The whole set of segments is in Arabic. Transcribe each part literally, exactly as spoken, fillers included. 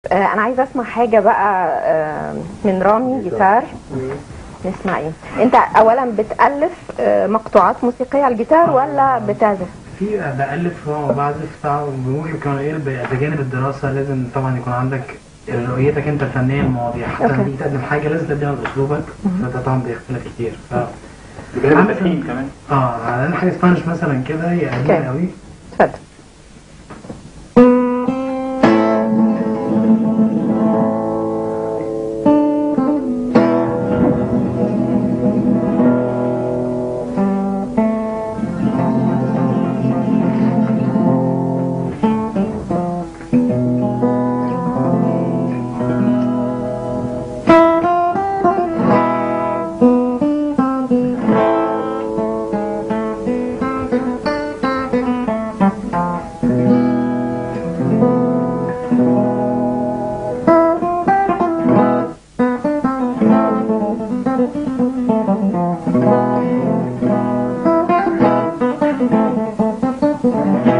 آه انا عايزه اسمع حاجه بقى آه من رامي جيتار. نسمع ايه؟ انت اولا بتالف آه مقطوعات موسيقيه على الجيتار ولا بتعزف؟ في بألف وبعزف طبعا، ويمكن غير بجانب الدراسه لازم طبعا يكون عندك رؤيتك انت الفنيه للمواضيع، حتى لما تيجي تقدم حاجه لازم تقدمها باسلوبك، فده طبعا بيختلف كتير. ف بجانب التلحين كمان. اه عندنا حاجه اسبانيش مثلا كده، هي قديمه قوي. اتفضل.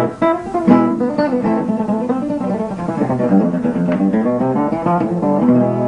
Thank you.